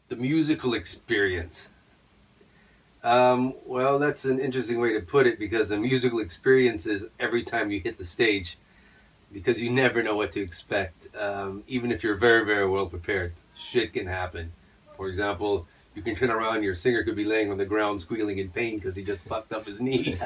The musical experience. Well, that's an interesting way to put it, because the musical experience is every time you hit the stage, because you never know what to expect. Even if you're very, very well prepared, shit can happen. For example, you can turn around, your singer could be laying on the ground squealing in pain because he just fucked up his knee.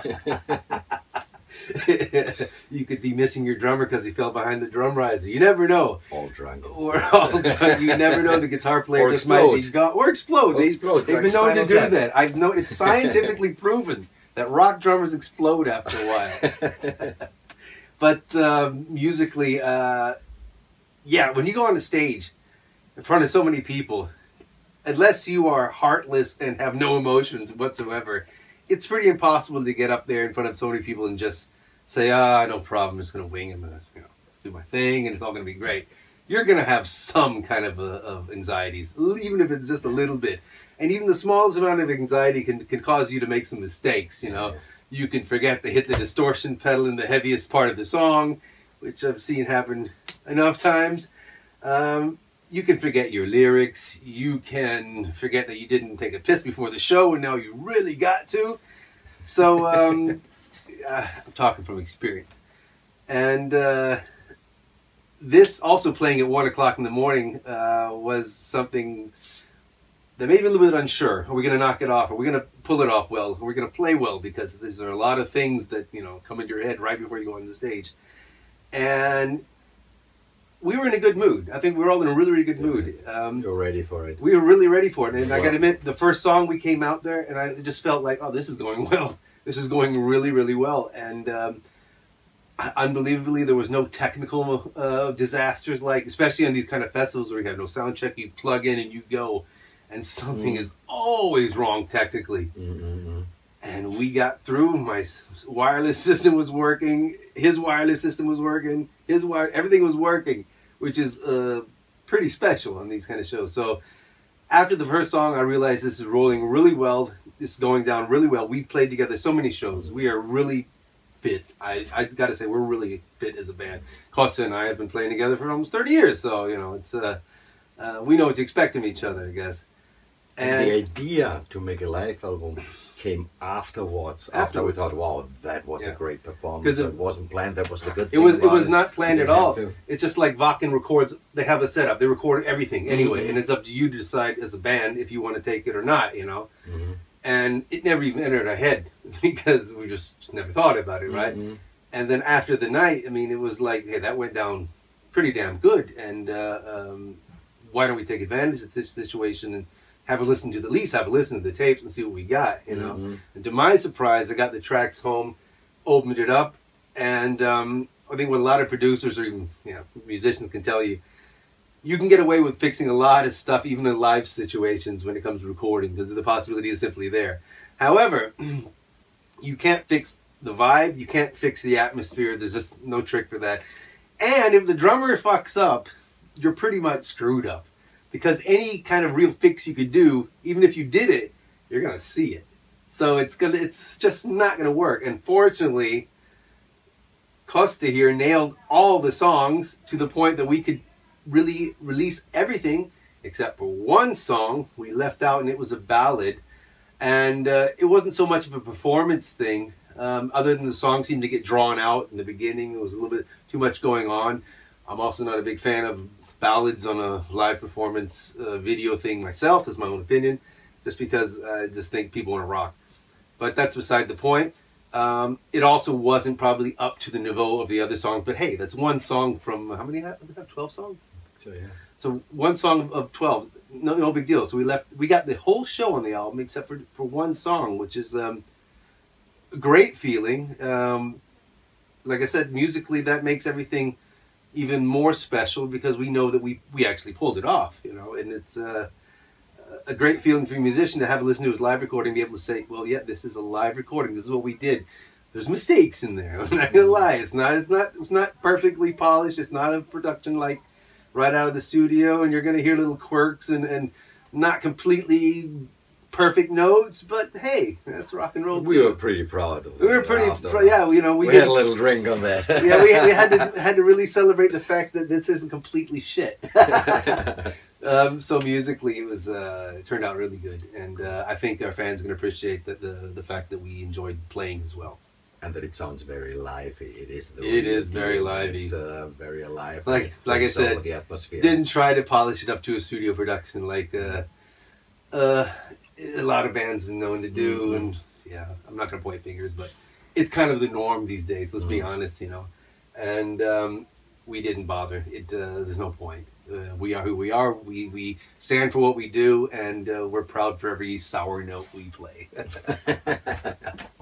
You could be missing your drummer because he fell behind the drum riser. You never know. All drunk. Or all drunk. You never know. The guitar player just might be gone. Or explode. They've been known to do that. I've known it's scientifically proven that rock drummers explode after a while. But musically, yeah, when you go on the stage in front of so many people, unless you are heartless and have no emotions whatsoever, it's pretty impossible to get up there in front of so many people and just say, no problem, I'm just going to wing it, I'm going to do my thing, and it's all going to be great. You're going to have some kind of anxieties, even if it's just a little bit. And even the smallest amount of anxiety can cause you to make some mistakes, you know. You can forget to hit the distortion pedal in the heaviest part of the song, which I've seen happen enough times. You can forget your lyrics. You can forget that you didn't take a piss before the show and now you really got to. So I'm talking from experience. And this also playing at 1 o'clock in the morning was something that made me a little bit unsure. Are we going to knock it off? Are we going to pull it off well? Are we going to play well? Because there are a lot of things that, you know, come into your head right before you go on the stage. And we were in a good mood. I think we were all in a really, really good mood. You're ready for it. We were really ready for it. And I got to admit, the first song we came out there, and I just felt like, oh, this is going well. This is going really, really well. And unbelievably, there was no technical disasters, like, especially on these kind of festivals where you have no sound check. You plug in and you go, and something is always wrong technically. And we got through. My wireless system was working. His wireless system was working. Everything was working, which is pretty special on these kind of shows. So after the first song, I realized this is rolling really well. This is going down really well. We played together so many shows. We are really fit. I got to say, we're really fit as a band. Costa and I have been playing together for almost 30 years. So, you know, it's we know what to expect from each other, I guess. And the idea to make a live album came afterwards. After we thought, wow, that was a great performance. Because it wasn't planned. That was the good thing. It was not planned at all. It's just like Wacken records. They have a setup. They record everything anyway, and it's up to you to decide as a band if you want to take it or not. You know, and it never even entered our head because we just never thought about it, right? And then after the night, I mean, it was like, hey, that went down pretty damn good, and why don't we take advantage of this situation and have a listen to at least have a listen to the tapes and see what we got, you know. And to my surprise, I got the tracks home, opened it up, and I think what a lot of producers or even musicians can tell you, you can get away with fixing a lot of stuff, even in live situations when it comes to recording, because the possibility is simply there. However, you can't fix the vibe, you can't fix the atmosphere. There's just no trick for that. And if the drummer fucks up, you're pretty much screwed up. Because any kind of real fix you could do, even if you did it, you're gonna see it. So it's just not gonna work. And fortunately, Costa here nailed all the songs to the point that we could really release everything except for one song we left out, and it was a ballad. And it wasn't so much of a performance thing, other than the song seemed to get drawn out in the beginning. There was a little bit too much going on. I'm also not a big fan of ballads on a live performance video thing myself. That's my own opinion, just because I just think people want to rock. But that's beside the point. It also wasn't probably up to the niveau of the other songs, but hey, that's one song from, how many have we got? 12 songs? So yeah. So one song of 12, no big deal. So we got the whole show on the album except for one song, which is a great feeling. Like I said, musically that makes everything even more special because we know that we actually pulled it off, you know, and it's a great feeling for a musician to have a listen to his live recording, be able to say, well, yeah, this is a live recording. This is what we did. There's mistakes in there. I'm not gonna lie. It's not perfectly polished. It's not a production like right out of the studio, and you're gonna hear little quirks and not completely perfect notes, but hey, that's rock and roll too. We were pretty proud of it. We were pretty, yeah, you know, we had a little drink on that. Yeah, we had to really celebrate the fact that this isn't completely shit. So musically, it turned out really good, and I think our fans are going to appreciate the fact that we enjoyed playing as well. And that it sounds very lively. It is. It is very lively. It's very alive. Like I said, the atmosphere. Didn't try to polish it up to a studio production like a lot of bands are known to do. And yeah, I'm not gonna point fingers, but it's kind of the norm these days. Let's be honest, And we didn't bother. There's no point. We are who we are. We stand for what we do, and we're proud for every sour note we play.